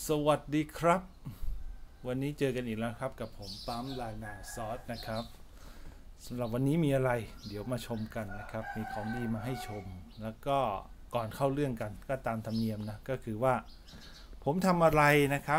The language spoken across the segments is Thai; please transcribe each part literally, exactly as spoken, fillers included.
สวัสดีครับวันนี้เจอกันอีกแล้วครับกับผมปั๊มลานาซอสนะครับสำหรับวันนี้มีอะไรเดี๋ยวมาชมกันนะครับมีของดีมาให้ชมแล้วก็ก่อนเข้าเรื่องกันก็ตามธรรมเนียมนะก็คือว่าผมทำอะไรนะครับ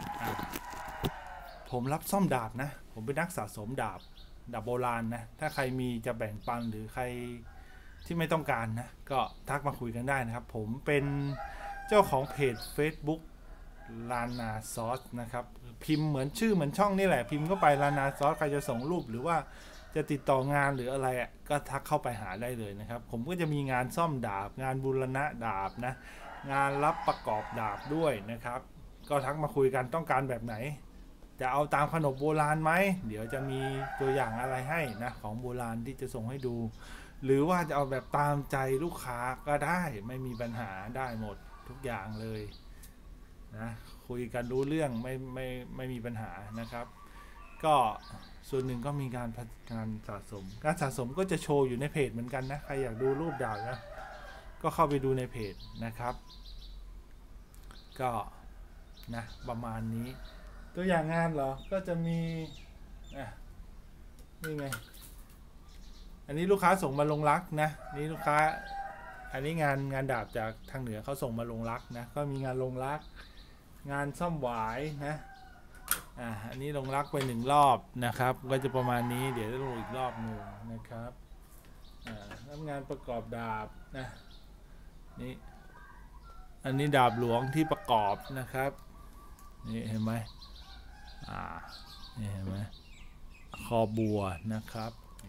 ผมรับซ่อมดาบนะผมเป็นนักสะสมดาบดาบโบราณนะถ้าใครมีจะแบ่งปันหรือใครที่ไม่ต้องการนะก็ทักมาคุยกันได้นะครับผมเป็นเจ้าของเพจ Facebookลานาซอสนะครับพิมพ์เหมือนชื่อเหมือนช่องนี่แหละพิมพ์เข้าไปลานาซอสใครจะส่งรูปหรือว่าจะติดต่องานหรืออะไรอ่ะก็ทักเข้าไปหาได้เลยนะครับผมก็จะมีงานซ่อมดาบงานบูรณะดาบนะงานรับประกอบดาบด้วยนะครับก็ทักมาคุยกันต้องการแบบไหนจะเอาตามขนบโบราณไหมเดี๋ยวจะมีตัวอย่างอะไรให้นะของโบราณที่จะส่งให้ดูหรือว่าจะเอาแบบตามใจลูกค้าก็ได้ไม่มีปัญหาได้หมดทุกอย่างเลยนะคุยกันรู้เรื่องไม่ไม่ไม่มีปัญหานะครับก็ส่วนหนึ่งก็มีการการสะสมการสะสมก็จะโชว์อยู่ในเพจเหมือนกันนะใครอยากดูรูปดาบนะก็เข้าไปดูในเพจนะครับก็นะประมาณนี้ตัวอย่างงานเหรอก็จะมีอ่ะนี่ไงอันนี้ลูกค้าส่งมาลงรักนะนี่ลูกค้าอันนี้งานงานดาบจากทางเหนือเขาส่งมาลงรักนะก็มีงานลงรักงานซ่อมหวายนะอ่าอันนี้ลงรักไปหนึ่งรอบนะครับก็จะประมาณนี้เดี๋ยวจะลงอีกรอบหนึ่งนะครับอ่าทำงานประกอบดาบนะนี่อันนี้ดาบหลวงที่ประกอบนะครับนี่เห็นไหมอ่านี่เห็นไหมคอบัวนะครับ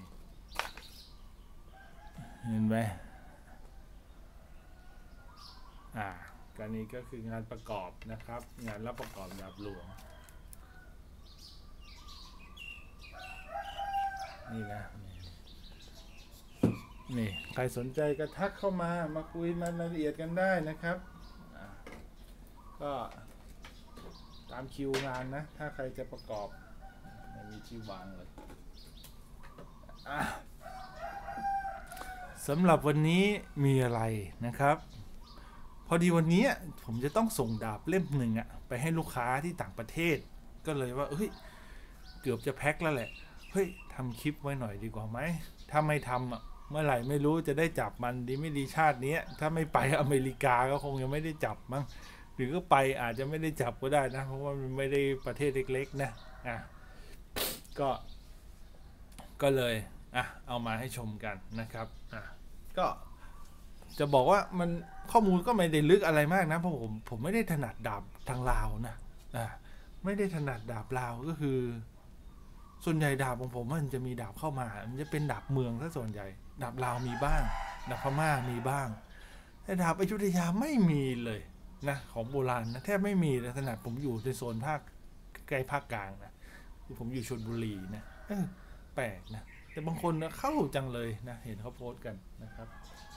เห็นไหมอ่าการนี้ก็คืองานประกอบนะครับงานรับประกอบดาบหลวงนี่นะนี่ใครสนใจก็ทักเข้ามามาคุยมารายละเอียดกันได้นะครับก็ตามคิวงานนะถ้าใครจะประกอบไม่มีที่วางเลยสำหรับวันนี้มีอะไรนะครับพอดีวันนี้ผมจะต้องส่งดาบเล่มหนึ่งอะไปให้ลูกค้าที่ต่างประเทศก็เลยว่าเฮ้ยเกือบจะแพ็คแล้วแหละเฮ้ยทำคลิปไว้หน่อยดีกว่าไหมถ้าไม่ทำอะเมื่อไหร่ไม่รู้จะได้จับมันดีไม่ดีชาตินี้ถ้าไม่ไปอเมริกาก็คงยังไม่ได้จับมั้งหรือก็ไปอาจจะไม่ได้จับก็ได้นะเพราะว่ามันไม่ได้ประเทศเล็กๆนะอ่ะก็ก็เลยอ่ะเอามาให้ชมกันนะครับอ่ะก็จะบอกว่ามันข้อมูลก็ไม่ได้ลึกอะไรมากนะเพราะผมผมไม่ได้ถนัดดาบทางลาวนะอ่ะไม่ได้ถนัดดาบลาวก็คือส่วนใหญ่ดาบของผมมันจะมีดาบเข้ามามันจะเป็นดาบเมืองถ้าส่วนใหญ่ดาบลาวมีบ้างดาบพม่ามีบ้างแต่ดาบอยุธยาไม่มีเลยนะของโบราณนะแทบไม่มีเลยขนาดผมอยู่ในโซนภาคใกล้ภาคกลางนะผมอยู่ชลบุรีนะเออแปลกนะแต่บางคนนะเข้าจังเลยนะเห็นเขาโพสต์กันนะครับ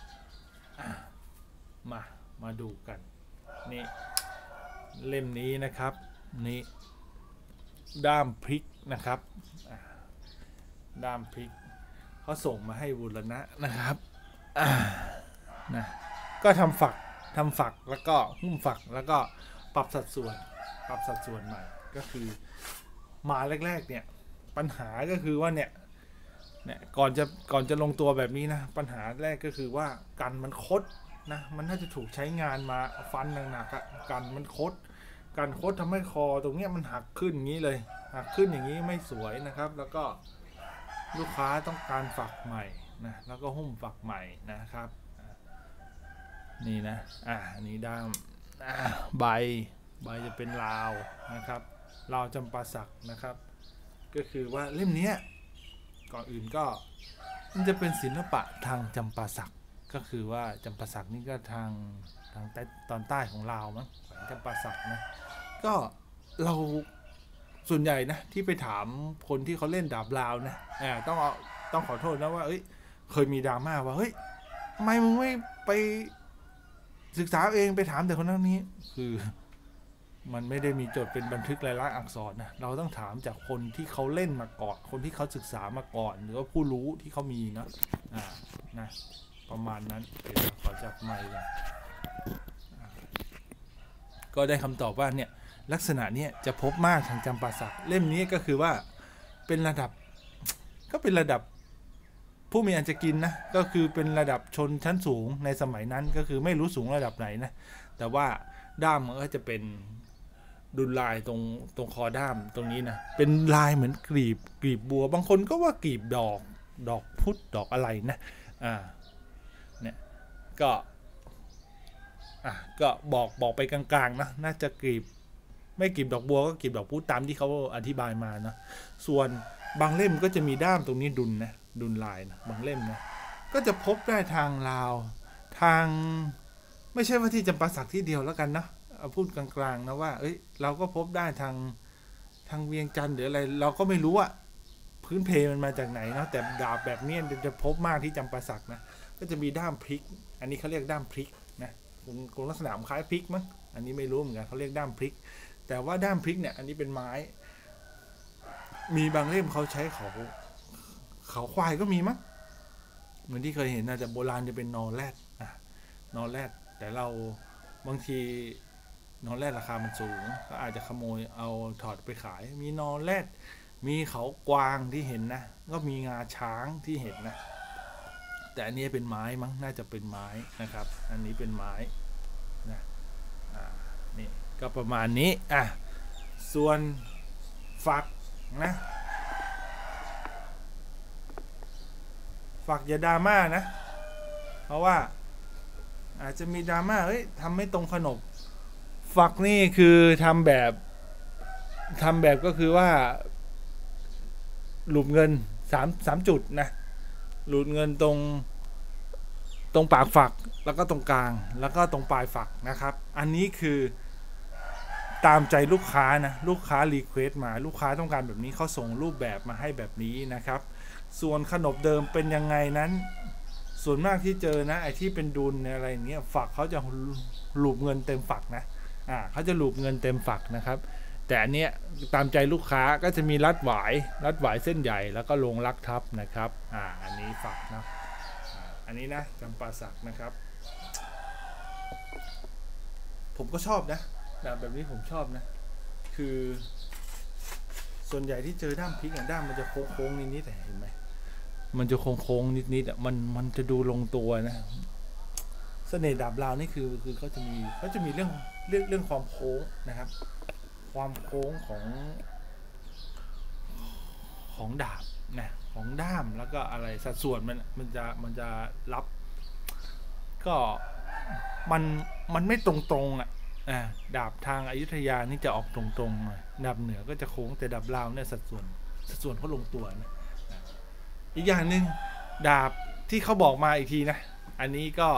มามาดูกันนี่เล่มนี้นะครับนี่ด้ามพริกนะครับด้ามพริกเขาส่งมาให้บูรณะนะครับนะก็ทำฝักทำฝักแล้วก็หุ้มฝักแล้วก็ปรับสัดส่วนปรับสัดส่วนใหม่ก็คือมาแรกๆเนี่ยปัญหาก็คือว่าเนี่ยเนี่ยก่อนจะก่อนจะลงตัวแบบนี้นะปัญหาแรกก็คือว่ากันมันคดนะมันน่าจะถูกใช้งานมาฟันหนักๆกันมันคดกันคดทำให้คอตรงเนี้ยมันหักขึ้นอย่างนี้เลยหักขึ้นอย่างนี้ไม่สวยนะครับแล้วก็ลูกค้าต้องการฝักใหม่นะแล้วก็หุ้มฝักใหม่นะครับนี่นะอ่านี่ด้ามใบใบจะเป็นลาวนะครับลาวจำปาสักนะครับก็คือว่าเล่มนี้ก่อนอื่นก็มันจะเป็นศิลปะทางจำปาสักก็คือว่าจำปาสักนี่ก็ทางทางใต้ตอนใต้ของลาวมั้งจำปาสักนะก็เราส่วนใหญ่นะที่ไปถามคนที่เขาเล่นดาบลาวนะอ่าต้องเอาต้องขอโทษนะว่าเอ้ยเคยมีดราม่าว่าเฮ้ยทำไมมึงไม่ไปศึกษาเองไปถามแต่คนนั้นนี้คือมันไม่ได้มีจดเป็นบันทึกลายลักษณ์อักษรนะเราต้องถามจากคนที่เขาเล่นมาก่อนคนที่เขาศึกษามาก่อนหรือว่าผู้รู้ที่เขามีนะอ่านะประมาณนั้นเดี๋ยวขอจับไมค์ก่อนก็ได้คำตอบว่าเนี่ยลักษณะเนี้ยจะพบมากทางจำปาสักเล่มนี้ก็คือว่าเป็นระดับก็เป็นระดับผู้มีอันจะกินนะก็คือเป็นระดับชนชั้นสูงในสมัยนั้นก็คือไม่รู้สูงระดับไหนนะแต่ว่าด้ามมันก็จะเป็นดุลลายตรงตรงคอด้ามตรงนี้นะเป็นลายเหมือนกลีบกลีบบัวบางคนก็ว่ากลีบดอกดอกพุธดอกอะไรนะอ่าเนี่ยก็อ่ะก็บอกบอกไปกลางๆนะน่าจะกลีบไม่กลีบดอกบัวก็กลีบดอกพุธตามที่เขาอธิบายมานะส่วนบางเล่มก็จะมีด้ามตรงนี้ดุลนะดุลลายนะบางเล่มนะก็จะพบได้ทางลาวทางไม่ใช่ว่าที่จำปาสักที่เดียวแล้วกันนะเอาพูดกลางๆนะว่าเอ้ยเราก็พบได้ทางทางเวียงจันทร์หรืออะไรเราก็ไม่รู้ว่าพื้นเพมันมาจากไหนเนาะแต่ดาบแบบนี้จะพบมากที่จำปาสักนะก็จะมีด้ามพริกอันนี้เขาเรียกด้ามพริกนะคงลักษณะคล้ายพริกมั้งอันนี้ไม่รู้เหมือนกันเขาเรียกด้ามพริกแต่ว่าด้ามพริกเนี่ยอันนี้เป็นไม้มีบางเล่มเขาใช้เขาเขาควายก็มีมั้งเหมือนที่เคยเห็นนะแต่โบราณจะเป็นนอแรดอ่ะนอแรดแต่เราบางทีนอแรดราคามันสูงก็อาจจะขโมยเอาถอดไปขายมีนอแรดมีเขากวางที่เห็นนะก็มีงาช้างที่เห็นนะแต่อันนี้เป็นไม้มั้งน่าจะเป็นไม้นะครับอันนี้เป็นไม้นะอ่านี่ก็ประมาณนี้อ่ะส่วนฝักนะฝักอย่าดราม่านะเพราะว่าอาจจะมีดราม่าเฮ้ยทำไม่ตรงขนบฝักนี่คือทำแบบทำแบบก็คือว่าหลุมเงินสามสามจุดนะหลุมเงินตรงตรงปากฝักแล้วก็ตรงกลางแล้วก็ตรงปลายฝักนะครับอันนี้คือตามใจลูกค้านะลูกค้ารีเควสต์มาลูกค้าต้องการแบบนี้เขาส่งรูปแบบมาให้แบบนี้นะครับส่วนขนบเดิมเป็นยังไงนั้นส่วนมากที่เจอนะไอ้ที่เป็นดุลอะไรอย่างเงี้ยฝักเขาจะหลุมเงินเต็มฝักนะอ่าเขาจะหลุมเงินเต็มฝักนะครับแต่อันเนี้ยตามใจลูกค้าก็จะมีรัดหวายรัดหวายเส้นใหญ่แล้วก็ลงลักทับนะครับอ่าอันนี้ฝักนะอันนี้นะจำปาสักนะครับผมก็ชอบนะแบบนี้ผมชอบนะคือส่วนใหญ่ที่เจอด้ามพริกอ่ะด้ามมันจะโค้งๆนิดๆแต่เห็นไหมมันจะโค้งๆนิดๆอ่ะมันมันจะดูลงตัวนะเสน่ห์ดาบลาวนี่คือคือเขาจะมีเขาจะมีเรื่องเรื่องเรื่องความโค้งนะครับความโค้งของของดาบนะของด้ามแล้วก็อะไรสัดส่วนมันมันจะมันจะรับก็มันมันไม่ตรงๆอ่ะอ่าดาบทางอยุธยานี่จะออกตรงๆหน่อยดาบเหนือก็จะโค้งแต่ดาบลาวเนี่ยสัดส่วนสัดส่วนเขาลงตัวนะอีกอย่างหนึ่งดาบที่เขาบอกมาอีกทีนะอันนี้ก็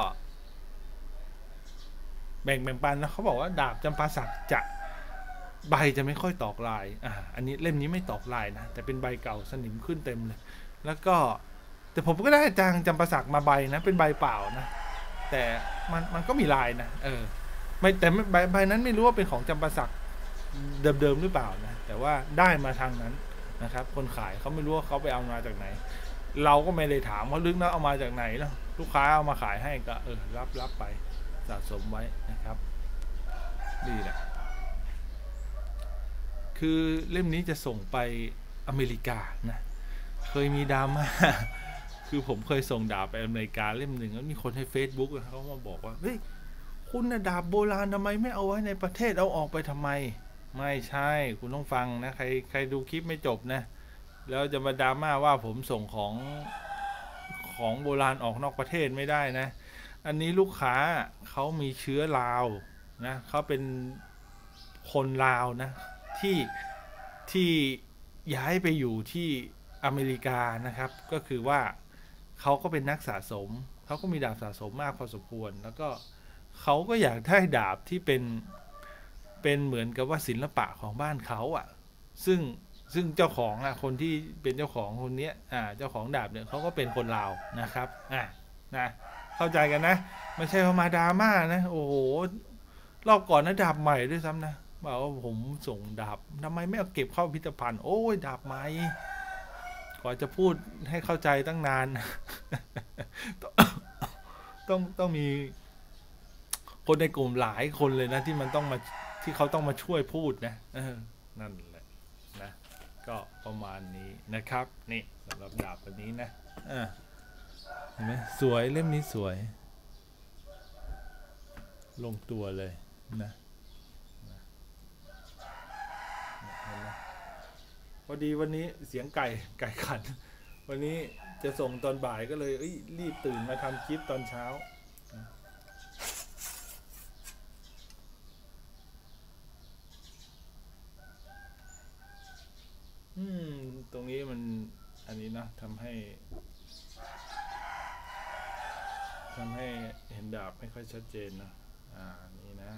แบ่งแบ่งปันนะเขาบอกว่าดาบจำปาสักจะใบจะไม่ค่อยตอกลายอ่าอันนี้เล่มนี้ไม่ตอกลายนะแต่เป็นใบเก่าสนิมขึ้นเต็มเลยแล้วก็แต่ผมก็ได้จางจำปาสักมาใบนะเป็นใบเปล่านะแต่มันมันก็มีลายนะเออไม่แต่ใบใบนั้นไม่รู้ว่าเป็นของจำปาสักเดิมๆหรือเปล่านะแต่ว่าได้มาทางนั้นนะครับคนขายเขาไม่รู้ว่าเขาไปเอามาจากไหนเราก็ไม่ได้ถามว่าลึกนะเอามาจากไหนแล้วลูกค้าเอามาขายให้ก็เออรับรับไปสะสมไว้นะครับนี่แหละคือเล่มนี้จะส่งไปอเมริกานะเคยมีดราม่าคือผมเคยส่งดาบไปอเมริกาเล่มหนึ่งแล้วมีคนให้ Facebook เขามาบอกว่าเฮ้ยคุณนะดาบโบราณทำไมไม่เอาไว้ในประเทศเอาออกไปทำไมไม่ใช่คุณต้องฟังนะใครใครดูคลิปไม่จบนะแล้วจะมาดราม่าว่าผมส่งของของโบราณออกนอกประเทศไม่ได้นะอันนี้ลูกค้าเขามีเชื้อลาวนะเขาเป็นคนลาวนะที่ที่ย้ายไปอยู่ที่อเมริกานะครับก็คือว่าเขาก็เป็นนักสะสมเขาก็มีดาบสะสมมากพอสมควรแล้วก็เขาก็อยากได้ดาบที่เป็นเป็นเหมือนกับว่าศิลปะของบ้านเขาอ่ะซึ่งซึ่งเจ้าของอ่ะคนที่เป็นเจ้าของคนนี้อ่าเจ้าของดาบเนี่ยเขาก็เป็นคนลาวนะครับอ่ะนะเข้าใจกันนะไม่ใช่มาดราม่านะโอ้โหรอบก่อนนะดาบใหม่ด้วยซ้ำนะบอกว่าผมส่งดาบทำไมไม่เอาเก็บเข้าพิพิธภัณฑ์โอ้ยดาบใหม่กว่าจะพูดให้เข้าใจตั้งนานต้องต้องมีคนในกลุ่มหลายคนเลยนะที่มันต้องมาที่เขาต้องมาช่วยพูดนะเออนั่นแหละนะก็ประมาณนี้นะครับนี่สำหรับดาบแบบนี้นะเออเห็นไหมสวยเล่มนี้สวยลงตัวเลยนะพอดีวันนี้เสียงไก่ไก่ขันวันนี้จะส่งตอนบ่ายก็เลยรีบตื่นมาทำคลิปตอนเช้าอืมตรงนี้มันอันนี้นะทำให้ทำให้เห็นดาบไม่ค่อยชัดเจนนะอ่านี่นะ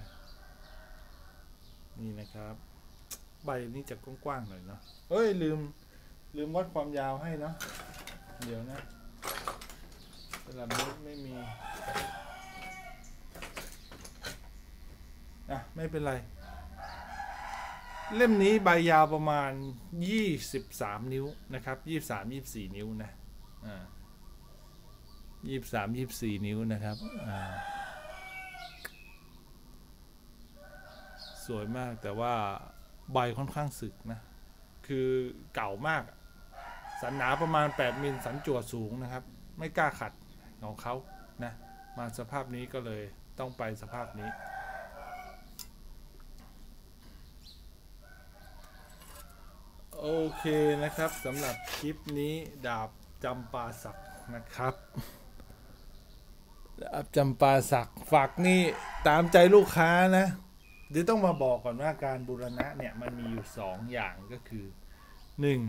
นี่นะครับใบนี้จะกว้างๆหน่อยเนาะเอ้ยลืมลืมวัดความยาวให้เนาะเดี๋ยวนะสลับนี้ไม่มีอ่ะไม่เป็นไรเล่มนี้ใบยาวประมาณยี่สิบสามนิ้วนะครับยี่สิบสาม ยี่สิบสี่นิ้วนะอ่ายี่สิบสาม ยี่สิบสี่นิ้วนะครับอ่าสวยมากแต่ว่าใบค่อนข้างสึกนะคือเก่ามากสันหนาประมาณแปดมิลสันจั่วสูงนะครับไม่กล้าขัดของเขานะมาสภาพนี้ก็เลยต้องไปสภาพนี้โอเคนะครับสำหรับคลิปนี้ดาบจำปาสักนะครับดาบจำปาสักฝักนี่ตามใจลูกค้านะเดี๋ยวต้องมาบอกก่อนว่าการบูรณะเนี่ยมันมีอยู่สองอย่างก็คือหนึ่ง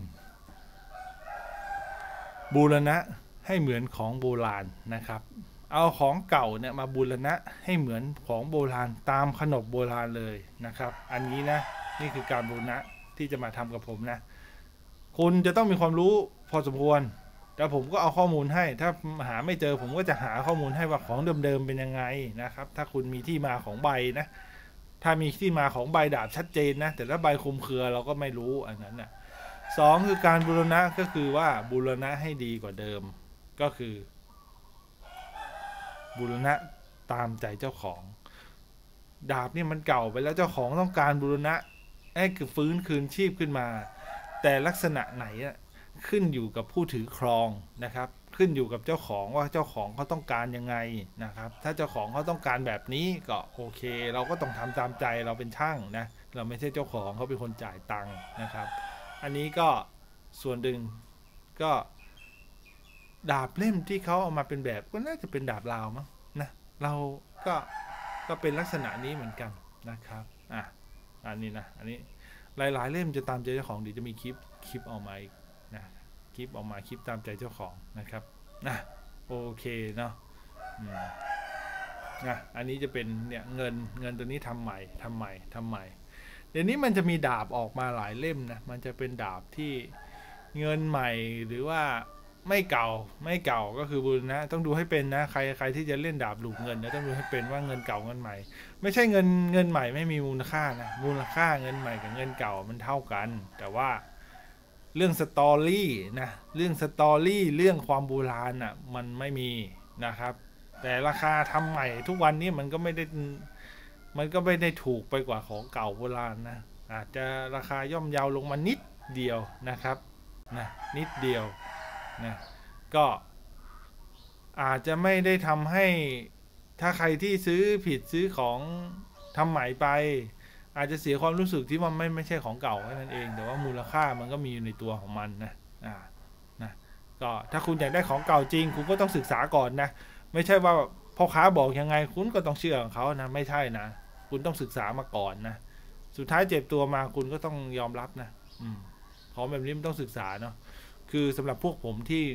บูรณะให้เหมือนของโบราณนะครับเอาของเก่าเนี่ยมาบูรณะให้เหมือนของโบราณตามขนบโบราณเลยนะครับอันนี้นะนี่คือการบูรณะที่จะมาทำกับผมนะคุณจะต้องมีความรู้พอสมควรแต่ผมก็เอาข้อมูลให้ถ้าหาไม่เจอผมก็จะหาข้อมูลให้ว่าของเดิมๆเป็นยังไงนะครับถ้าคุณมีที่มาของใบนะถ้ามีที่มาของใบดาบชัดเจนนะแต่ถ้าใบคลุมเครือเราก็ไม่รู้อันนั้นนะสองคือการบูรณะก็คือว่าบูรณะให้ดีกว่าเดิมก็คือบูรณะตามใจเจ้าของดาบนี่มันเก่าไปแล้วเจ้าของต้องการบูรณะให้ฟื้นคืนชีพขึ้นมาแต่ลักษณะไหนขึ้นอยู่กับผู้ถือครองนะครับขึ้นอยู่กับเจ้าของว่าเจ้าของเขาต้องการยังไงนะครับถ้าเจ้าของเขาต้องการแบบนี้ก็โอเคเราก็ต้องทำตามใจเราเป็นช่างนะเราไม่ใช่เจ้าของเขาเป็นคนจ่ายตังค์นะครับอันนี้ก็ส่วนหนึ่งก็ดาบเล่มที่เขาเอามาเป็นแบบก็น่าจะเป็นดาบลาวมั้งนะเราก็ก็เป็นลักษณะนี้เหมือนกันนะครับอ่ะอันนี้นะอันนี้หลายๆเล่มจะตามใจเจ้าของเดี๋ยวจะมีคลิปคลิปออกมาอีกนะคลิปออกมาคลิปตามใจเจ้าของนะครับนะโอเคเนาะนะอันนี้จะเป็นเนี่ยเงินเงินตัวนี้ทำใหม่ทำใหม่ทำใหม่เดี๋ยวนี้มันจะมีดาบออกมาหลายเล่มนะมันจะเป็นดาบที่เงินใหม่หรือว่าไม่เก่าไม่เก่าก็คือบูรณะต้องดูให้เป็นนะใครใครที่จะเล่นดาบหลูกเงินนะต้องดูให้เป็นว่าเงินเก่าเงินใหม่ไม่ใช่เงินเงินใหม่ไม่มีมูลค่านะมูลค่าเงินใหม่กับเงินเก่ามันเท่ากันแต่ว่าเรื่องสตอรี่นะเรื่องสตอรี่เรื่องความโบราณอ่ะมันไม่มีนะครับแต่ราคาทำใหม่ทุกวันนี้มันก็ไม่ได้มันก็ไม่ได้ถูกไปกว่าของเก่าโบราณนะอาจจะราคาย่อมเยาลงมานิดเดียวนะครับนะนิดเดียวนะก็อาจจะไม่ได้ทำให้ถ้าใครที่ซื้อผิดซื้อของทำใหม่ไปอาจจะเสียความรู้สึกที่ว่าไม่ไม่ใช่ของเก่าแค่นั้นเองแต่ว่ามูลค่ามันก็มีอยู่ในตัวของมันนะอ่านะก็ถ้าคุณอยากได้ของเก่าจริงคุณก็ต้องศึกษาก่อนนะไม่ใช่ว่าพ่อค้าบอกยังไงคุณก็ต้องเชื่อของเขานะไม่ใช่นะคุณต้องศึกษามาก่อนนะสุดท้ายเจ็บตัวมาคุณก็ต้องยอมรับนะอืมของแบบนี้มันต้องศึกษาเนาะคือสำหรับพวกผมที่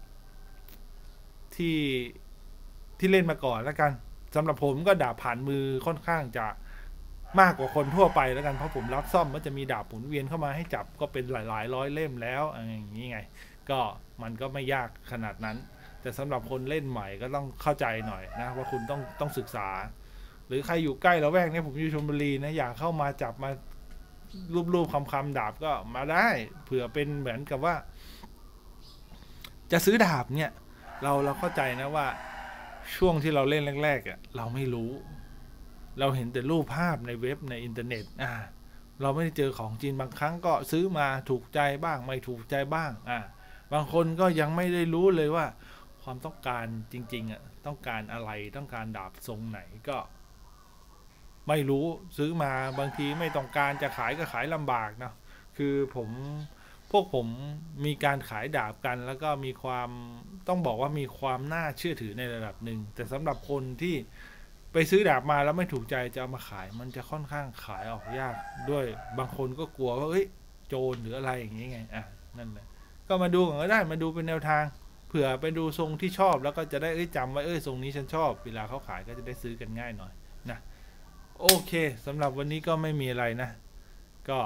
ที่ที่เล่นมาก่อนแล้วกันสำหรับผมก็ดาบผ่านมือค่อนข้างจะมากกว่าคนทั่วไปแล้วกันเพราะผมรับซ่อมมันจะมีดาบหมุนเวียนเข้ามาให้จับก็เป็นหลายๆร้อยเล่มแล้วอย่างนี้ไงก็มันก็ไม่ยากขนาดนั้นแต่สำหรับคนเล่นใหม่ก็ต้องเข้าใจหน่อยนะว่าคุณต้องต้องศึกษาหรือใครอยู่ใกล้ละแวกนี้ผมอยู่ชลบุรีนะอยากเข้ามาจับมารูปๆคำๆดาบก็มาได้เผื่อเป็นเหมือนกับว่าจะซื้อดาบเนี่ยเราเราเข้าใจนะว่าช่วงที่เราเล่นแรกๆอ่ะเราไม่รู้เราเห็นแต่รูปภาพในเว็บในอินเทอร์เน็ตอ่าเราไม่ได้เจอของจริงบางครั้งก็ซื้อมาถูกใจบ้างไม่ถูกใจบ้างอ่าบางคนก็ยังไม่ได้รู้เลยว่าความต้องการจริงๆอ่ะต้องการอะไรต้องการดาบทรงไหนก็ไม่รู้ซื้อมาบางทีไม่ต้องการจะขายก็ขายลำบากเนาะคือผมพวกผมมีการขายดาบกันแล้วก็มีความต้องบอกว่ามีความน่าเชื่อถือในระดับหนึ่งแต่สำหรับคนที่ไปซื้อดาบมาแล้วไม่ถูกใจจะเอามาขายมันจะค่อนข้างขายออกยากด้วยบางคนก็กลัวว่าเอ้ยโจรหรืออะไรอย่างนี้ไงอ่ะนั่นแหละก็มาดูกันก็ได้มาดูเป็นแนวทางเผื่อไปดูทรงที่ชอบแล้วก็จะได้เอ้ยจำไว้เอ้ยทรงนี้ฉันชอบเวลาเขาขายก็จะได้ซื้อกันง่ายหน่อยนะโอเคสำหรับวันนี้ก็ไม่มีอะไรนะก็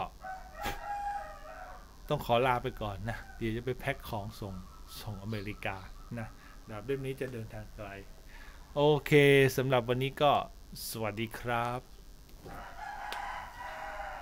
ต้องขอลาไปก่อนนะเดี๋ยวจะไปแพ็คของส่งส่งอเมริกานะดาบเล่มนี้จะเดินทางไกลโอเคสำหรับวันนี้ก็สวัสดีครับ